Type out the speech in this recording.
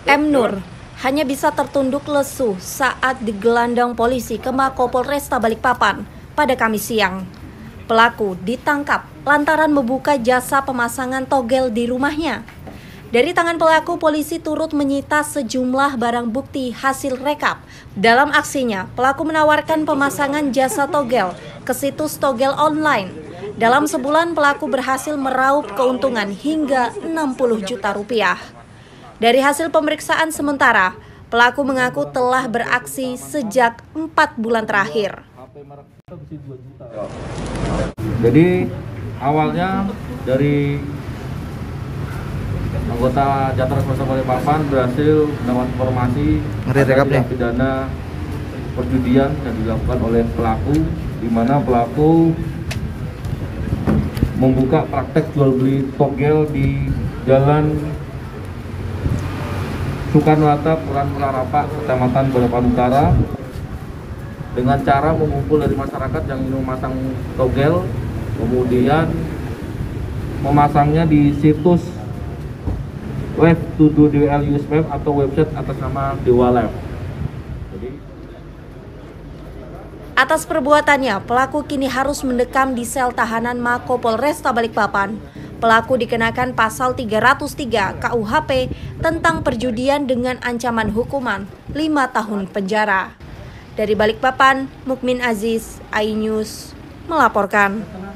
M. Nur hanya bisa tertunduk lesu saat digelandang polisi ke Mako Polresta Balikpapan pada Kamis siang. Pelaku ditangkap lantaran membuka jasa pemasangan togel di rumahnya. Dari tangan pelaku, polisi turut menyita sejumlah barang bukti hasil rekap. Dalam aksinya, pelaku menawarkan pemasangan jasa togel ke situs togel online. Dalam sebulan, pelaku berhasil meraup keuntungan hingga 60 juta rupiah. Dari hasil pemeriksaan sementara, pelaku mengaku telah beraksi sejak 4 bulan terakhir. Jadi awalnya dari anggota Jatra Polresta Balikpapan berhasil mendapat informasi ada tindak pidana perjudian yang dilakukan oleh pelaku, di mana pelaku membuka praktek jual beli togel di Jalan Soekarno-Hatta, Kelurahan Pelarapak, Kecamatan Balikpapan Utara, dengan cara mengumpul dari masyarakat yang ingin memasang togel, kemudian memasangnya di situs web Tuduh DWL USPF atau website atas nama Dewa Lab. Atas perbuatannya, pelaku kini harus mendekam di sel tahanan Mako Polresta Balikpapan. Pelaku dikenakan pasal 303 KUHP tentang perjudian dengan ancaman hukuman 5 tahun penjara. Dari Balikpapan, Mukmin Aziz, iNews melaporkan.